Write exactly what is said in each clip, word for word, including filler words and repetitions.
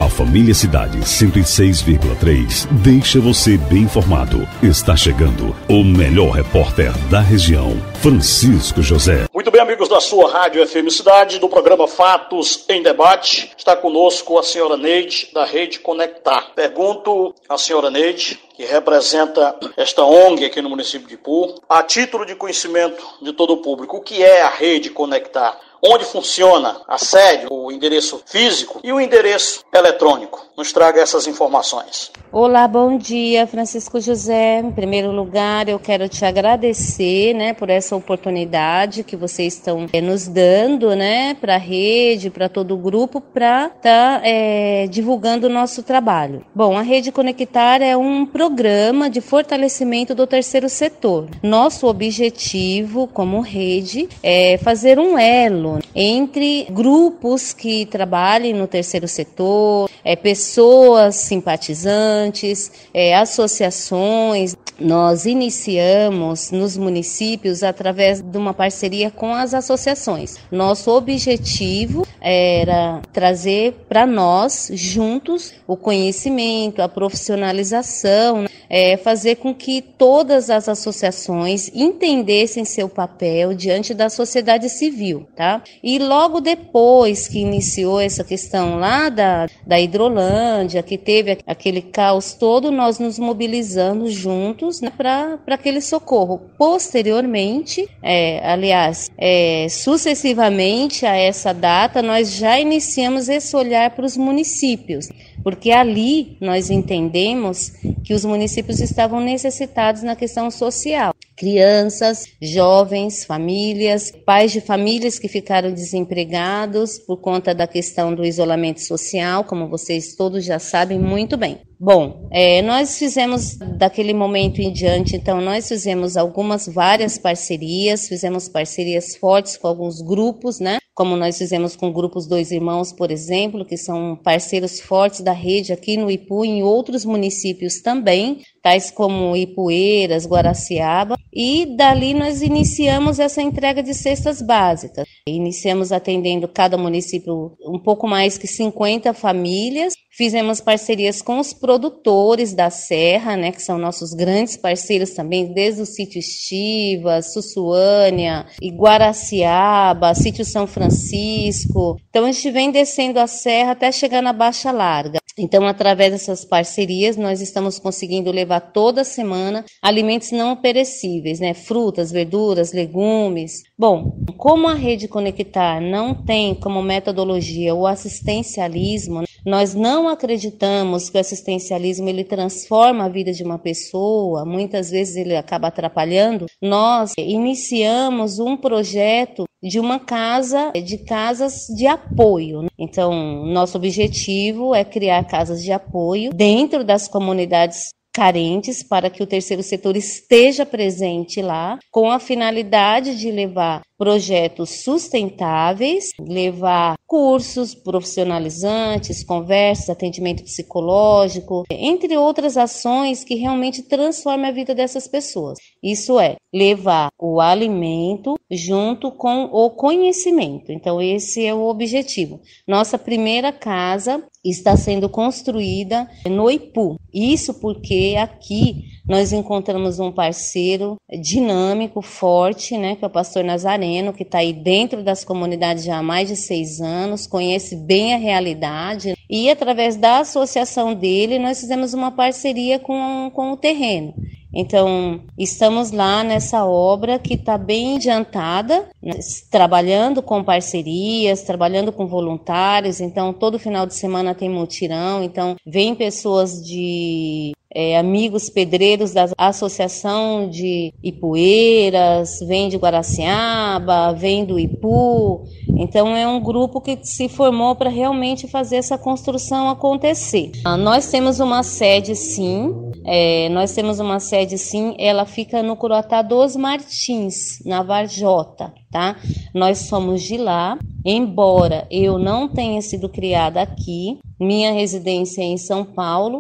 A Família Cidade cento e seis vírgula três deixa você bem informado. Está chegando o melhor repórter da região, Francisco José. Muito bem, amigos da sua Rádio F M Cidade, do programa Fatos em Debate. Está conosco a senhora Neide, da Rede Conectar. Pergunto à senhora Neide, que representa esta O N G aqui no município de Ipu, a título de conhecimento de todo o público, o que é a Rede Conectar? Onde funciona a sede, o endereço físico e o endereço eletrônico? Nos traga essas informações. Olá, bom dia, Francisco José. Em primeiro lugar, eu quero te agradecer, né, por essa oportunidade que vocês estão é, nos dando, né, para a rede, para todo o grupo, para estar tá, é, divulgando o nosso trabalho. Bom, a Rede Conectar é um programa de fortalecimento do terceiro setor. Nosso objetivo, como rede, é fazer um elo entre grupos que trabalhem no terceiro setor, é, pessoas simpatizantes, é, associações. Nós iniciamos nos municípios através de uma parceria com as associações. Nosso objetivo era trazer para nós, juntos, o conhecimento, a profissionalização, é, fazer com que todas as associações entendessem seu papel diante da sociedade civil, tá? E logo depois que iniciou essa questão lá da, da Hidrolândia, que teve aquele caos todo, nós nos mobilizamos juntos, né, para aquele socorro. Posteriormente, é, aliás, é, sucessivamente a essa data, nós já iniciamos esse olhar para os municípios, porque ali nós entendemos que os municípios estavam necessitados na questão social. Crianças, jovens, famílias, pais de famílias que ficaram desempregados por conta da questão do isolamento social, como vocês todos já sabem muito bem. Bom, é, nós fizemos daquele momento em diante, então nós fizemos algumas, várias parcerias, fizemos parcerias fortes com alguns grupos, né? Como nós fizemos com grupos Dois Irmãos, por exemplo, que são parceiros fortes da rede aqui no Ipu e em outros municípios também, tais como Ipueiras, Guaraciaba, e dali nós iniciamos essa entrega de cestas básicas. Iniciamos atendendo cada município um pouco mais que cinquenta famílias, fizemos parcerias com os produtores da Serra, né, que são nossos grandes parceiros também, desde o sítio Estiva, Sussuânia, e Guaraciaba, sítio São Francisco. Então a gente vem descendo a serra até chegar na Baixa Larga. Então, através dessas parcerias, nós estamos conseguindo levar toda semana alimentos não perecíveis, né? Frutas, verduras, legumes. Bom, como a Rede Conectar não tem como metodologia o assistencialismo, nós não acreditamos que o assistencialismo ele transforma a vida de uma pessoa, muitas vezes ele acaba atrapalhando. Nós iniciamos um projeto de uma casa, de casas de apoio. Então, nosso objetivo é criar casas de apoio dentro das comunidades carentes para que o terceiro setor esteja presente lá, com a finalidade de levar projetos sustentáveis, levar cursos profissionalizantes, conversas, atendimento psicológico, entre outras ações que realmente transformam a vida dessas pessoas. Isso é, levar o alimento junto com o conhecimento. Então, esse é o objetivo. Nossa primeira casa está sendo construída no Ipu. Isso porque aqui nós encontramos um parceiro dinâmico, forte, né, que é o pastor Nazareno, que está aí dentro das comunidades já há mais de seis anos, conhece bem a realidade, e através da associação dele nós fizemos uma parceria com, com o terreno. Então, estamos lá nessa obra que está bem adiantada, né, trabalhando com parcerias, trabalhando com voluntários. Então, todo final de semana tem mutirão. Então, vem pessoas de é, amigos pedreiros da Associação de Ipueiras, vem de Guaraciaba, vem do Ipu. Então, é um grupo que se formou para realmente fazer essa construção acontecer. Ah, nós temos uma sede, sim. É, nós temos uma sede, sim, ela fica no Curuatá dos Martins, na Varjota, tá? Nós somos de lá, embora eu não tenha sido criada aqui, minha residência é em São Paulo,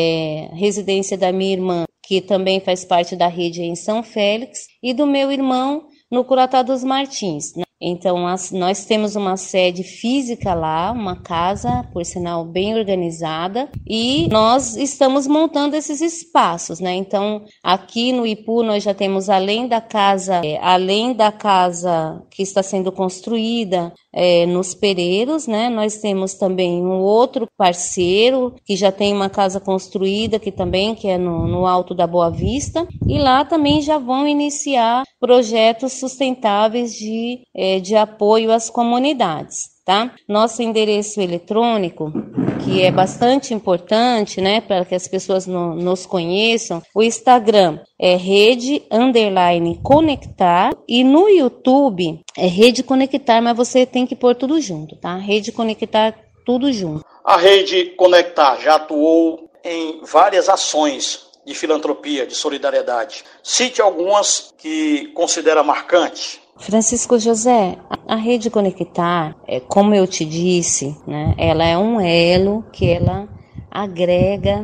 é, residência da minha irmã, que também faz parte da rede, é em São Félix, e do meu irmão no Curuatá dos Martins, né? Então, as, nós temos uma sede física lá, uma casa, por sinal, bem organizada, e nós estamos montando esses espaços, né? Então, aqui no Ipu, nós já temos, além da casa, é, além da casa que está sendo construída é, nos Pereiros, né? Nós temos também um outro parceiro que já tem uma casa construída, que também que é no, no Alto da Boa Vista, e lá também já vão iniciar projetos sustentáveis de, é, de apoio às comunidades, tá? Nosso endereço eletrônico, que é bastante importante, né, para que as pessoas no, nos conheçam, o Instagram é rede underline conectar e no YouTube é rede conectar, mas você tem que pôr tudo junto, tá? Rede conectar, tudo junto. A Rede Conectar já atuou em várias ações de filantropia, de solidariedade. Cite algumas que considera marcante. Francisco José, a Rede Conectar, é, como eu te disse, né, ela é um elo que ela agrega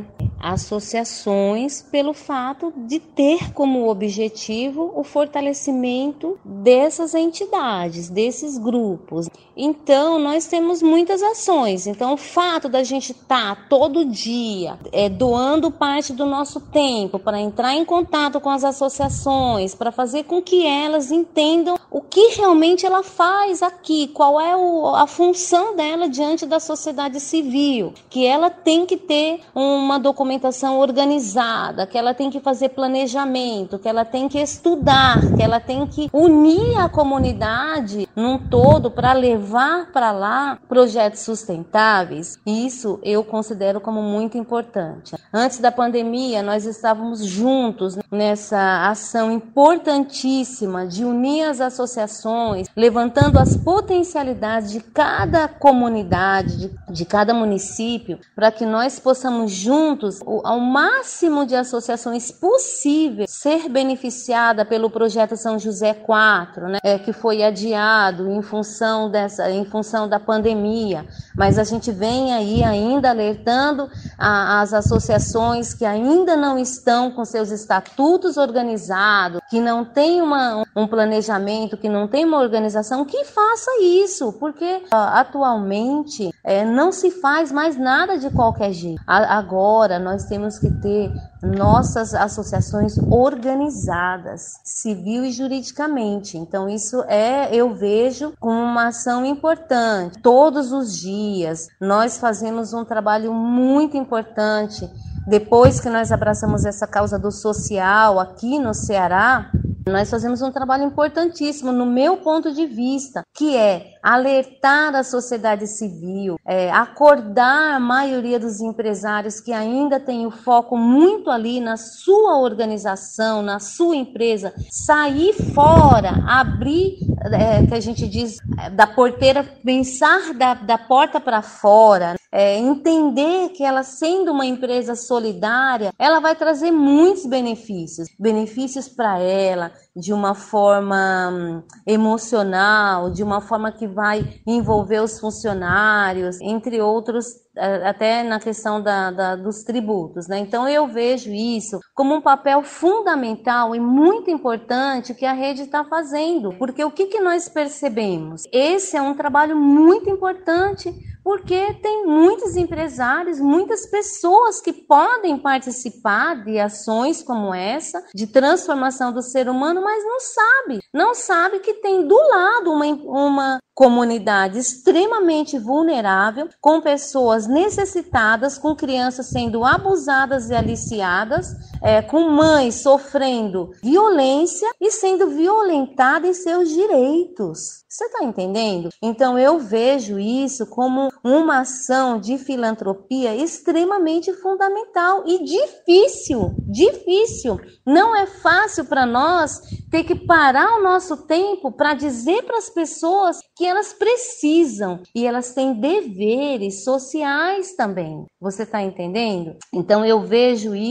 associações pelo fato de ter como objetivo o fortalecimento dessas entidades, desses grupos. Então, nós temos muitas ações. Então, o fato da gente estar tá todo dia é, doando parte do nosso tempo para entrar em contato com as associações, para fazer com que elas entendam o que realmente ela faz aqui, qual é o, a função dela diante da sociedade civil, que ela tem que ter uma documentação organizada, que ela tem que fazer planejamento, que ela tem que estudar, que ela tem que unir a comunidade num todo para levar para lá projetos sustentáveis. Isso eu considero como muito importante. Antes da pandemia, nós estávamos juntos nessa ação importantíssima de unir as associações, levantando as potencialidades de cada comunidade, de, de cada município, para que nós possamos juntos, ao máximo de associações possível, ser beneficiada pelo projeto São José quatro, né, é, que foi adiado em função dessa, em função da pandemia. Mas a gente vem aí ainda alertando a, as associações que ainda não estão com seus estatutos organizados, que não tem uma, um planejamento, que não tem uma organização, que faça isso, porque a, atualmente é, não se faz mais nada de qualquer jeito. A, agora nós temos que ter nossas associações organizadas, civil e juridicamente. Então isso é, eu vejo como uma ação importante. Todos os dias nós fazemos um trabalho muito importante. Depois que nós abraçamos essa causa do social aqui no Ceará, nós fazemos um trabalho importantíssimo, no meu ponto de vista, que é alertar a sociedade civil, é, acordar a maioria dos empresários que ainda tem o foco muito ali na sua organização, na sua empresa, sair fora, abrir, é, que a gente diz, da porteira, pensar da, da porta para fora, é, entender que ela, sendo uma empresa solidária, ela vai trazer muitos benefícios, benefícios para ela, de uma forma hum, emocional, de uma forma que vai envolver os funcionários, entre outros, até na questão da, da, dos tributos, né? Então eu vejo isso como um papel fundamental e muito importante que a rede está fazendo, porque o que, que nós percebemos? Esse é um trabalho muito importante, porque tem muitos empresários, muitas pessoas que podem participar de ações como essa, de transformação do ser humano, mas não sabe, não sabe que tem do lado uma, uma comunidade extremamente vulnerável, com pessoas necessitadas, com crianças sendo abusadas e aliciadas, é, com mães sofrendo violência e sendo violentada em seus direitos. Você está entendendo? Então eu vejo isso como uma ação de filantropia extremamente fundamental e difícil, difícil. Não é fácil para nós ter que parar o nosso tempo para dizer para as pessoas que elas precisam e elas têm deveres sociais também. Você está entendendo? Então eu vejo isso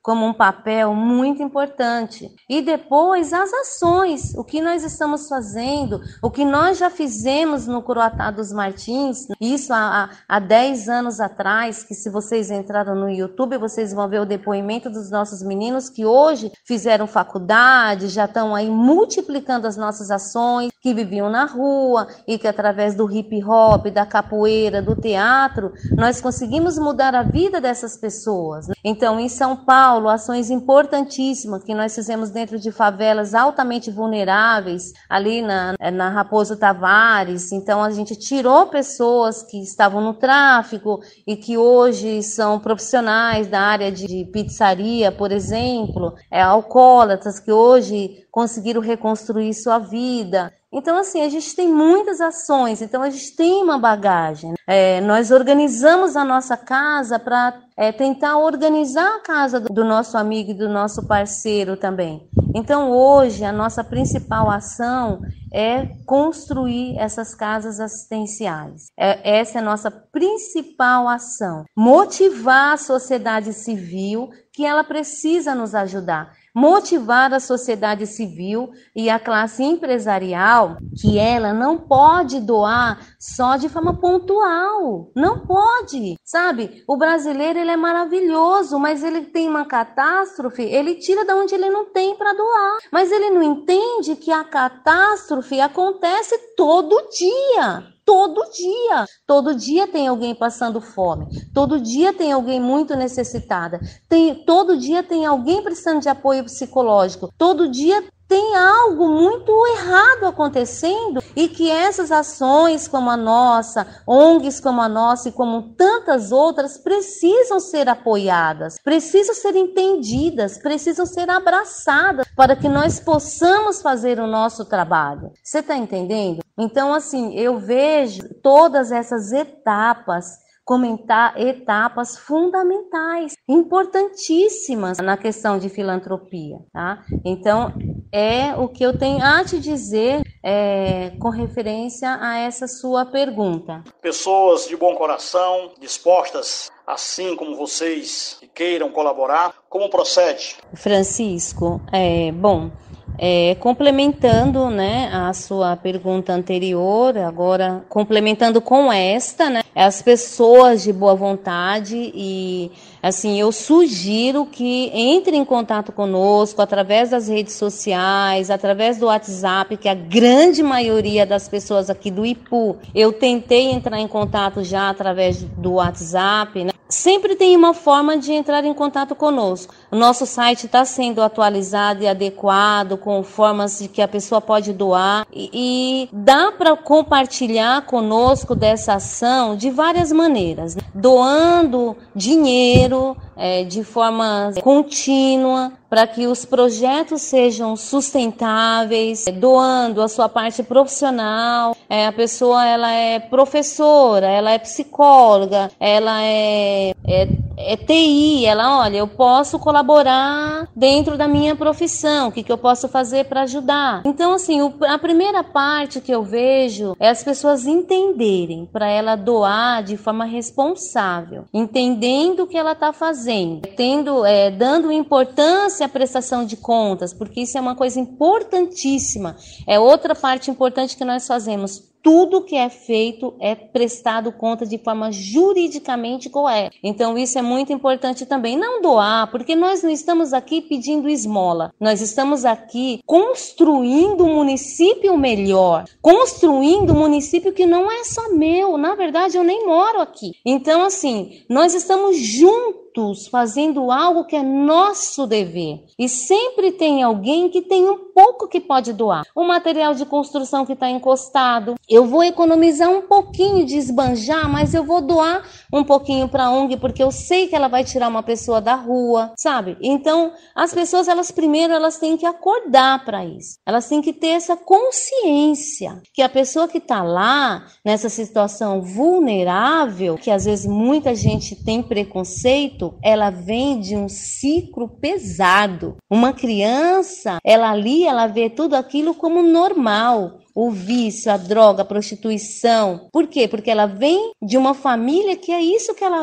como um papel muito importante. E depois as ações, o que nós estamos fazendo, o que nós já fizemos no Coroatá dos Martins, isso há, há dez anos atrás, que se vocês entraram no YouTube, vocês vão ver o depoimento dos nossos meninos que hoje fizeram faculdade, já estão aí multiplicando as nossas ações, que viviam na rua e que através do hip hop, da capoeira, do teatro, nós conseguimos mudar a vida dessas pessoas. Então, em São Paulo, ações importantíssimas que nós fizemos dentro de favelas altamente vulneráveis, ali na, na Raposo Tavares. Então, a gente tirou pessoas que estavam no tráfico e que hoje são profissionais da área de pizzaria, por exemplo, é, alcoólatras que hoje conseguiram reconstruir sua vida. Então, assim, a gente tem muitas ações, então a gente tem uma bagagem. É, nós organizamos a nossa casa para é, tentar organizar a casa do, do nosso amigo e do nosso parceiro também. Então, hoje, a nossa principal ação é construir essas casas assistenciais. É, essa é a nossa principal ação. Motivar a sociedade civil que ela precisa nos ajudar. Motivar a sociedade civil e a classe empresarial que ela não pode doar só de forma pontual. Não pode, sabe? O brasileiro, ele é maravilhoso, mas ele tem uma catástrofe, ele tira de onde ele não tem para doar. Mas ele não entende que a catástrofe acontece todo dia. Todo dia, todo dia tem alguém passando fome, todo dia tem alguém muito necessitada, tem, todo dia tem alguém precisando de apoio psicológico, todo dia tem algo muito errado acontecendo e que essas ações como a nossa, O N Gs como a nossa e como tantas outras precisam ser apoiadas, precisam ser entendidas, precisam ser abraçadas para que nós possamos fazer o nosso trabalho. Você está entendendo? Então, assim, eu vejo todas essas etapas comentar etapas fundamentais, importantíssimas na questão de filantropia, tá? Então, é o que eu tenho a te dizer é, com referência a essa sua pergunta. Pessoas de bom coração, dispostas, assim como vocês, que queiram colaborar, como procede? Francisco, é, bom... É, complementando, né, a sua pergunta anterior, agora complementando com esta, né, as pessoas de boa vontade e, assim, eu sugiro que entre em contato conosco através das redes sociais, através do WhatsApp, que a grande maioria das pessoas aqui do Ipu, eu tentei entrar em contato já através do WhatsApp, né. Sempre tem uma forma de entrar em contato conosco. O nosso site está sendo atualizado e adequado, com formas de que a pessoa pode doar. E, e dá para compartilhar conosco dessa ação de várias maneiras, né? Doando dinheiro é, de forma contínua, para que os projetos sejam sustentáveis, doando a sua parte profissional. É, a pessoa ela é professora, ela é psicóloga, ela é, é, é T I, ela, olha, eu posso colaborar dentro da minha profissão, o que, que eu posso fazer para ajudar? Então, assim, o, a primeira parte que eu vejo é as pessoas entenderem, para ela doar de forma responsável, entendendo o que ela está fazendo, tendo, é, dando importância à prestação de contas, porque isso é uma coisa importantíssima, é outra parte importante que nós fazemos. Tudo que é feito é prestado conta de forma juridicamente correta. Então, isso é muito importante também. Não doar, porque nós não estamos aqui pedindo esmola. Nós estamos aqui construindo um município melhor. Construindo um município que não é só meu. Na verdade, eu nem moro aqui. Então, assim, nós estamos juntos fazendo algo que é nosso dever. E sempre tem alguém que tem um pouco que pode doar. O material de construção que está encostado, eu vou economizar um pouquinho de esbanjar, mas eu vou doar um pouquinho para a O N G, porque eu sei que ela vai tirar uma pessoa da rua, sabe? Então, as pessoas, elas primeiro, elas têm que acordar para isso. Elas têm que ter essa consciência que a pessoa que está lá, nessa situação vulnerável, que às vezes muita gente tem preconceito, ela vem de um ciclo pesado. Uma criança, ela ali, ela vê tudo aquilo como normal. O vício, a droga, a prostituição. Por quê? Porque ela vem de uma família que é isso que ela vê.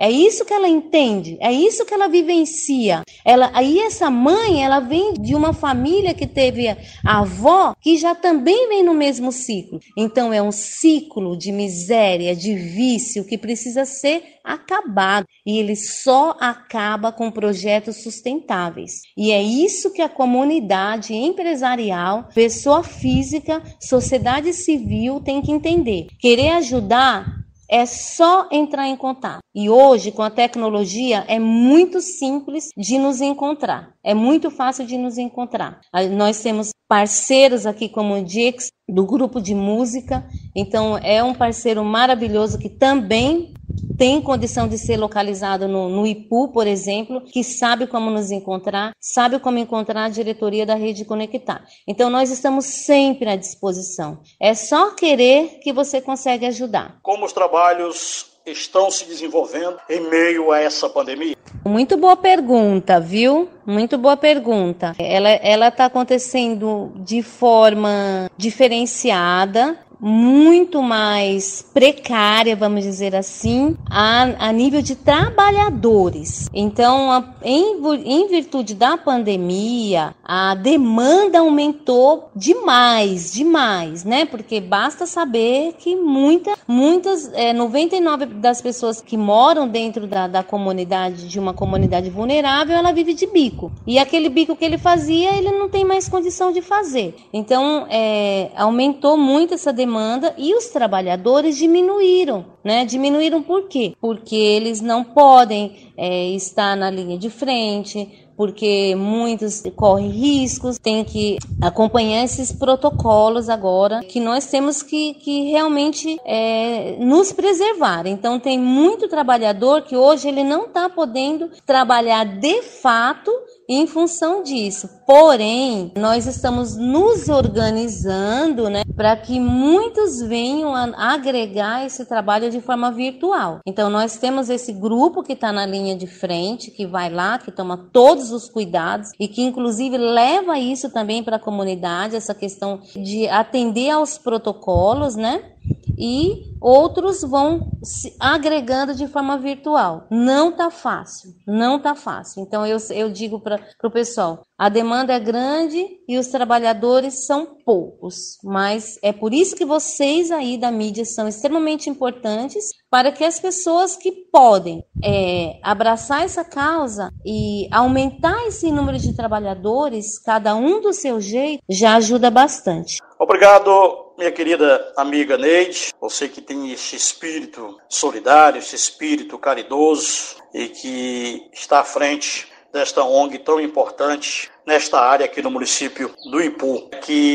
É isso que ela entende, é isso que ela vivencia. Ela, aí essa mãe, ela vem de uma família que teve a avó que já também vem no mesmo ciclo. Então é um ciclo de miséria, de vício que precisa ser acabado. E ele só acaba com projetos sustentáveis. E é isso que a comunidade empresarial, pessoa física, sociedade civil tem que entender. Querer ajudar é só entrar em contato. E hoje, com a tecnologia, é muito simples de nos encontrar. É muito fácil de nos encontrar. Nós temos parceiros aqui como o Dix, do grupo de música. Então, é um parceiro maravilhoso que também tem condição de ser localizado no, no Ipu, por exemplo, que sabe como nos encontrar, sabe como encontrar a diretoria da Rede Conectar. Então, nós estamos sempre à disposição. É só querer que você consegue ajudar. Como os trabalhos estão se desenvolvendo em meio a essa pandemia? Muito boa pergunta, viu? Muito boa pergunta. Ela ela está acontecendo de forma diferenciada, muito mais precária, vamos dizer assim, a, a nível de trabalhadores. Então, a, em, em virtude da pandemia, a demanda aumentou demais, demais, né? Porque basta saber que muita, muitas, é, noventa e nove por cento das pessoas que moram dentro da, da comunidade, de uma comunidade vulnerável, ela vive de bico. E aquele bico que ele fazia, ele não tem mais condição de fazer. Então, é, aumentou muito essa demanda. Demanda, e os trabalhadores diminuíram, né? Diminuíram por quê? Porque eles não podem é, estar na linha de frente, porque muitos correm riscos, tem que acompanhar esses protocolos agora, que nós temos que, que realmente é, nos preservar. Então tem muito trabalhador que hoje ele não está podendo trabalhar de fato em função disso. Porém, nós estamos nos organizando, né, para que muitos venham a agregar esse trabalho de forma virtual. Então, nós temos esse grupo que está na linha de frente, que vai lá, que toma todos os cuidados e que, inclusive, leva isso também para a comunidade, essa questão de atender aos protocolos, né? E outros vão se agregando de forma virtual. Não tá fácil, não tá fácil. Então eu, eu digo para o pessoal, a demanda é grande e os trabalhadores são poucos, mas é por isso que vocês aí da mídia são extremamente importantes para que as pessoas que podem é, abraçar essa causa e aumentar esse número de trabalhadores, cada um do seu jeito, já ajuda bastante. Obrigado, minha querida amiga Neide, você que tem esse espírito solidário, esse espírito caridoso e que está à frente desta O N G tão importante nesta área aqui no município do Ipu,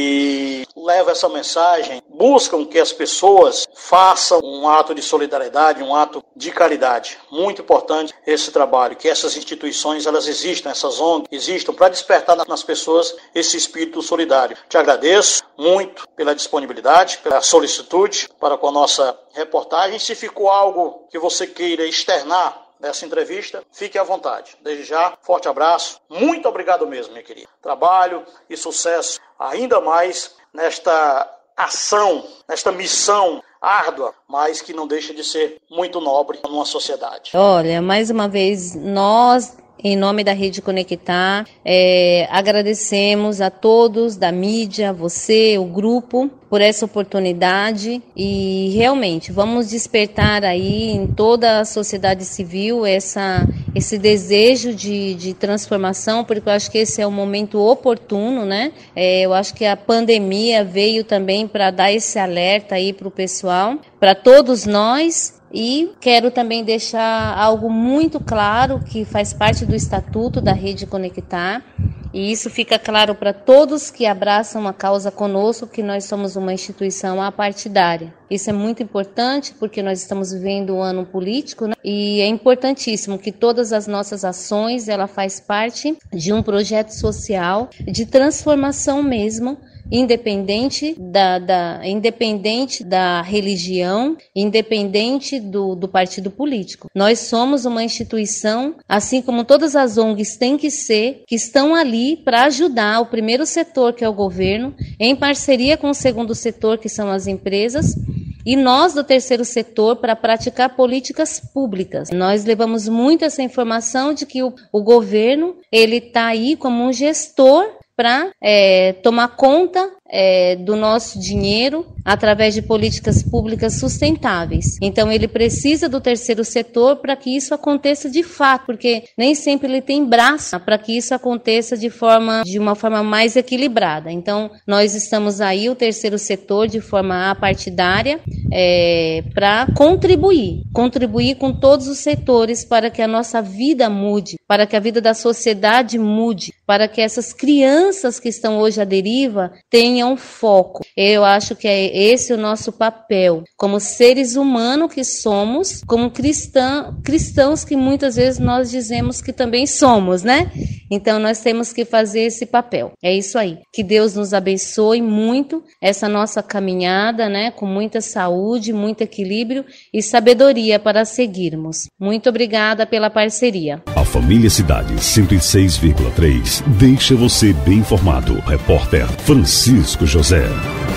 que leva essa mensagem, buscam que as pessoas façam um ato de solidariedade, um ato de caridade. Muito importante esse trabalho, que essas instituições, elas existam, essas O N Gs existam para despertar nas pessoas esse espírito solidário. Te agradeço muito pela disponibilidade, pela solicitude para com a nossa reportagem. Se ficou algo que você queira externar dessa entrevista, fique à vontade. Desde já, forte abraço, muito obrigado mesmo, minha querida. Trabalho e sucesso ainda mais nesta ação, nesta missão árdua, mas que não deixa de ser muito nobre numa sociedade. Olha, mais uma vez, nós, em nome da Rede Conectar, é, agradecemos a todos da mídia, você, o grupo, por essa oportunidade e realmente vamos despertar aí em toda a sociedade civil essa, esse desejo de, de transformação, porque eu acho que esse é o momento oportuno, né? É, eu acho que a pandemia veio também para dar esse alerta aí para o pessoal, para todos nós. E quero também deixar algo muito claro que faz parte do Estatuto da Rede Conectar, e isso fica claro para todos que abraçam a causa conosco, que nós somos uma instituição apartidária. Isso é muito importante porque nós estamos vivendo um ano político, né? E é importantíssimo que todas as nossas ações, ela faz parte de um projeto social de transformação mesmo, independente da, da, independente da religião, independente do, do partido político. Nós somos uma instituição, assim como todas as O N Gs têm que ser, que estão ali para ajudar o primeiro setor, que é o governo, em parceria com o segundo setor, que são as empresas, e nós do terceiro setor para praticar políticas públicas. Nós levamos muito essa informação de que o, o governo ele está aí como um gestor para é, tomar conta é, do nosso dinheiro através de políticas públicas sustentáveis. Então ele precisa do terceiro setor para que isso aconteça de fato, porque nem sempre ele tem braço para que isso aconteça de forma de uma forma mais equilibrada. Então nós estamos aí, o terceiro setor, de forma apartidária, é, para contribuir, contribuir com todos os setores para que a nossa vida mude, para que a vida da sociedade mude, para que essas crianças que estão hoje à deriva tenham foco. Eu acho que é esse o nosso papel, como seres humanos que somos, como cristã, cristãos que muitas vezes nós dizemos que também somos, né? Então nós temos que fazer esse papel. É isso aí. Que Deus nos abençoe muito essa nossa caminhada, né? Com muita saúde, muito equilíbrio e sabedoria para seguirmos. Muito obrigada pela parceria. A Família Cidade cento e seis vírgula três deixa você bem informado. Repórter Francisco José.